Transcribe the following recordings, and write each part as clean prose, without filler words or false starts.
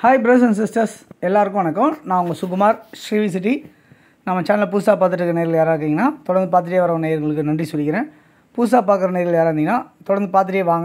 Hi brothers and sisters, எல்லாருக்கும் வணக்கம். நான் உங்கள் சுகுமார் ஸ்ரீவி சிட்டி. நம்ம சேனலை புதுசாக பார்த்துட்டு இருக்க நேரில் யாராக இருக்கீங்கன்னா தொடர்ந்து பார்த்துட்டே வர நேயர்களுக்கு நன்றி சொல்லிக்கிறேன். புதுசாக பார்க்குற நேரில் யாராக இருந்தீங்கன்னா தொடர்ந்து பார்த்துட்டே வாங்க.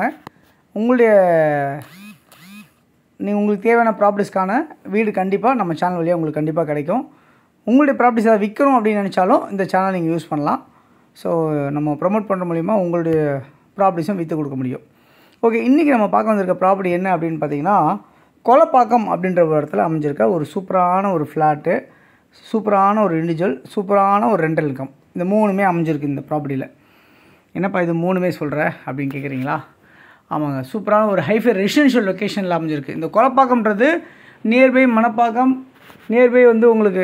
உங்களுக்கு தேவையான ப்ராப்பர்ட்டிஸ்க்கான வீடு கண்டிப்பாக நம்ம சேனல் வழியாக உங்களுக்கு கண்டிப்பாக கிடைக்கும். உங்களுடைய ப்ராப்பர்ட்டிஸ் அதை விற்கணும் அப்படின்னு நினச்சாலும் இந்த சேனல் நீங்கள் யூஸ் பண்ணலாம். ஸோ நம்ம ப்ரமோட் பண்ணுற மூலிமா உங்களுடைய ப்ராப்பர்ட்டிஸும் விற்று கொடுக்க முடியும். ஓகே, இன்றைக்கி நம்ம பார்க்க வந்திருக்க ப்ராப்பர்ட்டி என்ன அப்படின்னு பார்த்தீங்கன்னா, கொலப்பாக்கம் அப்படின்ற ஒரு இடத்துல அமைஞ்சிருக்க ஒரு சூப்பரான ஒரு ஃப்ளாட்டு, சூப்பரான ஒரு இண்டிவிஜுவல், சூப்பரான ஒரு ரெண்டல் இன்கம். இந்த மூணுமே அமைஞ்சிருக்கு இந்த ப்ராப்பர்ட்டியில். என்னப்பா இது மூணுமே சொல்கிற அப்படின்னு கேட்குறீங்களா? ஆமாங்க, சூப்பரான ஒரு ஹைஃபை ரெசிடென்ஷியல் லொக்கேஷனில் அமைஞ்சிருக்கு. இந்த கொலப்பாக்கம்ன்றது நியர்பை மணப்பாக்கம், நியர்பை உங்களுக்கு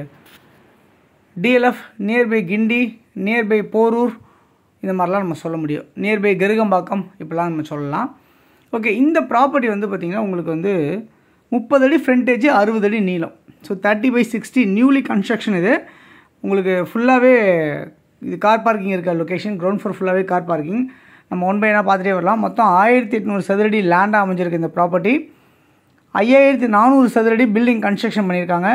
DLF, nearby Guindy, nearby Porur, இந்த மாதிரிலாம் நம்ம சொல்ல முடியும். நியர்பை கருகம்பாக்கம் இப்படிலாம் நம்ம சொல்லலாம். ஓகே, இந்த ப்ராப்பர்ட்டி பார்த்திங்கன்னா உங்களுக்கு 30 அடி ஃப்ரண்டேஜ், 60 அடி நீளம். So 30/60 newly construction. இது உங்களுக்கு ஃபுல்லாகவே இது கார் பார்க்கிங் இருக்க லொக்கேஷன். கிரவுண்ட் ஃப்ளோர் ஃபுல்லாகவே கார் பார்க்கிங். நம்ம 1 by 1 பார்த்துட்டே வரலாம். மொத்தம் 1800 சதுரடி லேண்டாக அமைஞ்சிருக்கு இந்த ப்ராப்பர்ட்டி. 5400 சதுரடி பில்டிங் கன்ஸ்ட்ரக்ஷன் பண்ணியிருக்காங்க.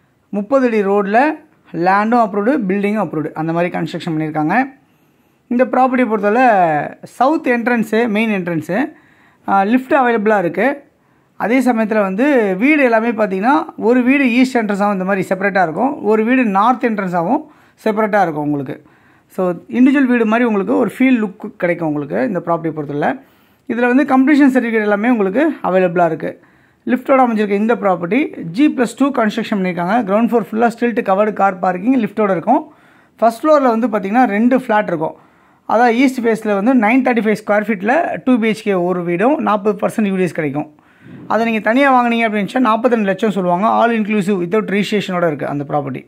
30 அடி ரோடில் லேண்டும் அப்ரூவ்டு, பில்டிங்கும் அப்ரூவ்டு, அந்த மாதிரி கன்ஸ்ட்ரக்ஷன் பண்ணியிருக்காங்க. இந்த ப்ராப்பர்ட்டியை பொறுத்தவரை south entrance, main entrance, lift அவைலபிளாக இருக்குது. அதே சமயத்தில் வீடு எல்லாமே பார்த்திங்கன்னா ஒரு வீடு ஈஸ்ட் என்ட்ரன்ஸாகவும் இந்த மாதிரி செப்பரேட்டாக இருக்கும், ஒரு வீடு நார்த் என்ட்ரன்ஸாகவும் செப்பரேட்டாக இருக்கும் உங்களுக்கு. ஸோ இண்டிவிஜுவல் வீடு மாதிரி உங்களுக்கு ஒரு ஃபீல் லுக் கிடைக்கும் உங்களுக்கு இந்த ப்ராப்பர்ட்டியை பொறுத்தவரை. இதில் கம்ப்ளீஷன் சர்டிஃபிகேட் எல்லாமே உங்களுக்கு அவைலபிளாக இருக்குது. லிஃப்ட்டோட அமைஞ்சிருக்க இந்த ப்ராப்பர்ட்டி G+2 கன்ஸ்ட்ரக்ஷன் பண்ணியிருக்காங்க. கிரவுண்ட் ஃப்ளோர் ஃபுல்லாக ஸ்டில்ட் கவர்டு கார் பார்க்கிங் லிஃப்ட்டோடு இருக்கும். ஃபஸ்ட் ஃப்ளோரில் பார்த்திங்கன்னா 2 ஃப்ளாட் இருக்கும். அதான் ஈஸ்ட் ஃபேஸில் 935 ஸ்கொயர் ஃபீட்டில் 2 BHK ஒரு வீடும் 40% யூடிஎஸ் கிடைக்கும். அதை நீங்கள் தனியாக வாங்கினீங்க அப்படின்னு 42 லட்சம் சொல்லுவாங்க. ஆல் இன்க்ளூசிவ் வித்தவுட் ரிஜிஸ்ட்ரேஷனோட இருக்குது அந்த ப்ராப்பர்ட்டி.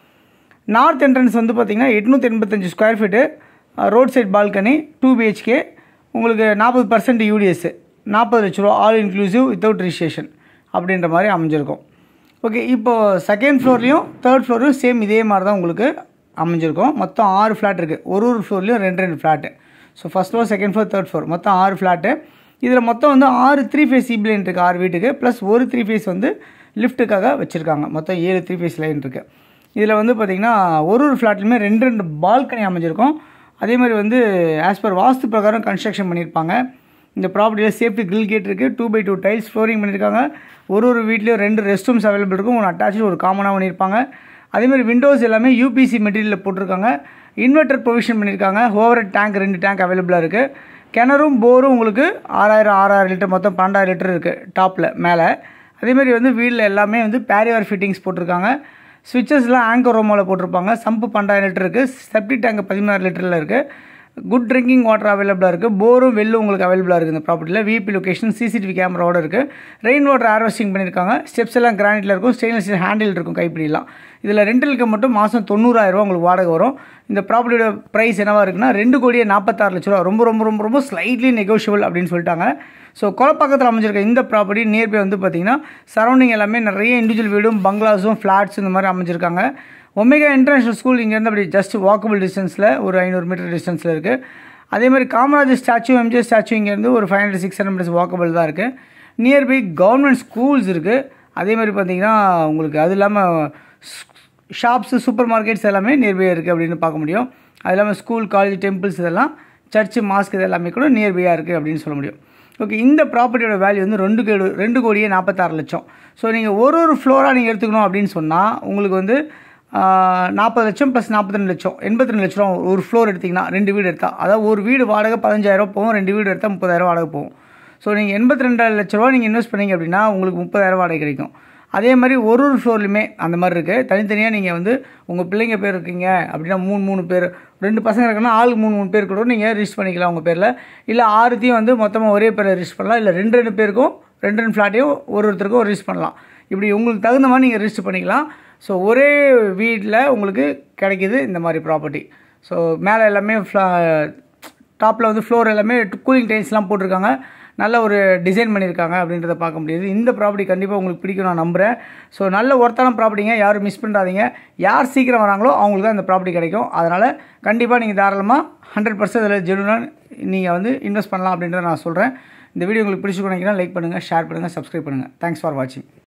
நார்த் என்ட்ரன்ஸ் பார்த்திங்கன்னா 885 square feet, road side balcony, 2 BHK, உங்களுக்கு 40% யூடிஎஸ், 40 லட்ச ரூபா, ஆல் இன்க்ளூசிவ் வித்தவுட் ரிஜிஸ்ட்ரேஷன் அப்படின்ற மாதிரி அமைஞ்சிருக்கும். ஓகே, இப்போது செகண்ட் ஃப்ளோர்லேயும் தேர்ட் ஃப்ளோர்லையும் சேம் இதே மாதிரி தான் உங்களுக்கு அமைஞ்சிருக்கும். மொத்தம் 6 ஃப்ளாட் இருக்குது. ஒரு ஃப்ளோர்லேயும் 2 flat. So first floor, second floor, third floor, மொத்தம் 6 ஃப்ளாட்டு. இதில் மொத்தம் 6 3 ஃபேஸ் ஈபி லைன் இருக்குது 6 வீட்டுக்கு, ப்ளஸ் ஒரு 3 ஃபேஸ் லிஃப்ட்டுக்காக வச்சுருக்காங்க. மொத்தம் 7 3 ஃபேஸ் லைன் இருக்குது. இதில் பார்த்திங்கன்னா ஒரு ஃப்ளாட்லையுமே 2 பால்கனி அமைஞ்சிருக்கும். அதே மாதிரி ஆஸ் பர் வாஸ்து பிரகாரம் கன்ஸ்ட்ரக்ஷன் பண்ணியிருப்பாங்க. இந்த ப்ராப்பர்ட்டியில் சேஃப்டி கிரில் கேட் இருக்குது. 2 by 2 டைல்ஸ் ஃப்ளோரிங் பண்ணியிருக்காங்க. ஒரு வீட்லேயும் 2 ரெஸ்ட் ரூம்ஸ் அவைலபிள் இருக்கும். ஒரு அட்டாச்சு, ஒரு காமனாக பண்ணியிருப்பாங்க. அதேமாதிரி விண்டோஸ் எல்லாமே UPC மெட்டீரியலில் போட்டிருக்காங்க. இன்வெர்டர் ப்ரொவிஷன் பண்ணியிருக்காங்க. ஓவர்ஹெட் டேங்க் 2 டேங்க் அவைலபிளாக இருக்குது. கிணறும் போரும் உங்களுக்கு 6000 லிட்டர், மொத்தம் 12,000 லிட்டர் இருக்குது டாப்பில் மேலே. அதேமாதிரி வீட்டில் எல்லாமே பேரிவார் ஃபிட்டிங்ஸ் போட்டிருக்காங்க. ஸ்விட்சஸ்லாம் ஆங்கர் ரோமோவில் போட்டிருப்பாங்க. சம்பு 12,000 லிட்டர் இருக்குது. செப்டிக் டேங்க் 16 லிட்டரில் இருக்குது. குட் ட்ரிங்கிங் வாட்டர் அவைலபிளாக இருக்குது. போரும் வெல்லும் உங்களுக்கு அவைலபிளாக இருக்குது இந்த ப்ராப்பர்ட்டியில். VIP லொக்கேஷன், CCTV கேமராவோட இருக்குது. ரெயின் வாட்டர் ஹார்வெஸ்டிங் பண்ணியிருக்காங்க. ஸ்டெப்ஸ் எல்லாம் கிரானைட்டில் இருக்கும். ஸ்டெயின்லெஸ் ஸ்டீல் ஹேண்டில் இருக்கும் கைப்பிடிலாம். இதில் ரெண்டலுக்கு மட்டும் மாதம் 90,000 உங்களுக்கு வாடகை வரும். இந்த ப்ராப்பர்ட்டியோட ப்ரைஸ் என்னவாக இருக்குன்னா 2,46 லட்ச ரூபா. ரொம்ப ரொம்ப ரொம்ப ரொம்ப ஸ்லைட்லி நெகோஷியபிள் அப்படின்னு சொல்லிட்டாங்க. ஸோ கொலப்பாக்கத்தில் அமைஞ்சிருக்க இந்த ப்ராப்பர்ட்டி நியர்பை பார்த்திங்கன்னா சரௌண்டிங் எல்லாமே நிறைய இண்டிவிஜுவல் வீடும், பங்களாஸும், ஃப்ளாட்ஸும் இந்த மாதிரி அமைஞ்சிருக்காங்க. ஒமேகா இன்டர்நேஷனல் ஸ்கூல் இங்கேருந்து அப்படி ஜஸ்ட் வாக்கபிள் டிஸ்டன்ஸில் ஒரு 500 மீட்டர் டிஸ்டன்ஸில் இருக்குது. அதேமாதிரி காமராஜர் ஸ்டாச்சு, MJ ஸ்டாச்சு இங்கேருந்து ஒரு 500-600 மீட்டர்ஸ் வாக்கபிள் தான் இருக்குது. நியர்பை கவர்மெண்ட் ஸ்கூல்ஸ் இருக்குது. அதேமாதிரி பார்த்திங்கன்னா உங்களுக்கு அது இல்லாமல் ஷாப்ஸு, சூப்பர் மார்க்கெட்ஸ் எல்லாமே நியர்பை இருக்குது அப்படின்னு பார்க்க முடியும். அது இல்லாமல் ஸ்கூல், காலேஜ், டெம்பிள்ஸ் இதெல்லாம், சர்ச்சு, மாஸ்க் இது எல்லாமே கூட நியர்பையாக இருக்குது அப்படின்னு சொல்ல முடியும். ஓகே, இந்த ப்ராப்பர்ட்டியோட வேல்யூ 2,46 லட்சம். ஸோ நீங்கள் ஒரு ஃப்ளோராக நீங்கள் எடுத்துக்கணும் அப்படின்னு சொன்னால் உங்களுக்கு 40 லட்சம் ப்ளஸ் 42 லட்சம், 82 லட்ச ரூபா ஒரு ஃப்ளோர் எடுத்திங்கன்னா 2 வீடு எடுத்தால். அதாவது ஒரு வீடு வாடகை 15,000 போகும், 2 வீடு எடுத்தால் 30,000 வாடகை போகும். ஸோ நீங்கள் 82 லட்ச ரூபா நீங்கள் இன்வெஸ்ட் பண்ணிங்க அப்படின்னா உங்களுக்கு 30,000 வாடகை கிடைக்கும். அதே மாதிரி ஒரு ஃப்ளோர்லையுமே அந்த மாதிரி இருக்குது. தனித்தனியாக நீங்கள் உங்கள் பிள்ளைங்க பேர் இருக்கீங்க அப்படின்னா 3 பேர், 2 பசங்க இருக்குன்னா ஆளுக்கு 3 பேர் கூட நீங்கள் ரிஜிஸ்டர் பண்ணிக்கலாம் உங்கள் பேரில். இல்லை 6த்தையும் மொத்தமாக ஒரே பேரில் ரிஜிஸ்டர் பண்ணலாம். இல்லை 2 பேருக்கும் 2 ஃப்ளாட்டையும் ஒருத்தருக்கும் ரிஜிஸ்டர் பண்ணலாம். இப்படி உங்களுக்கு தகுந்த மாதிரி நீங்கள் ரிஜிஸ்டர் பண்ணிக்கலாம். ஸோ ஒரே வீட்டில் உங்களுக்கு கிடைக்கிது இந்த மாதிரி ப்ராப்பர்ட்டி. ஸோ மேலே எல்லாமே டாப்பில் ஃப்ளோர் எல்லாமே கூலிங் டைல்ஸ்லாம் போட்டிருக்காங்க. நல்ல ஒரு டிசைன் பண்ணியிருக்காங்க அப்படின்றத பார்க்க முடியுது. இந்த ப்ராப்பர்ட்டி கண்டிப்பாக உங்களுக்கு பிடிக்கும் நான் நம்புகிறேன். ஸோ நல்ல ஒர்த்தான ப்ராப்பர்ட்டிங்க, யாரும் மிஸ் பண்ணுறாதீங்க. யார் சீக்கிரம் வராங்களோ அவங்களுக்கு தான் இந்த ப்ராப்பர்ட்டி கிடைக்கும். அதனால் கண்டிப்பாக நீங்கள் தாராளமாக 100% இதில் ஜெனுவனாக நீங்கள் இன்வெஸ்ட் பண்ணலாம் அப்படின்றத நான் சொல்கிறேன். இந்த வீடியோ உங்களுக்கு பிடிச்சிருக்கும் நினைக்கிறேன். லைக் பண்ணுங்கள், ஷேர் பண்ணுங்கள், சப்ஸ்கிரைப் பண்ணுங்கள். தேங்க்ஸ் ஃபார் வாட்சிங்.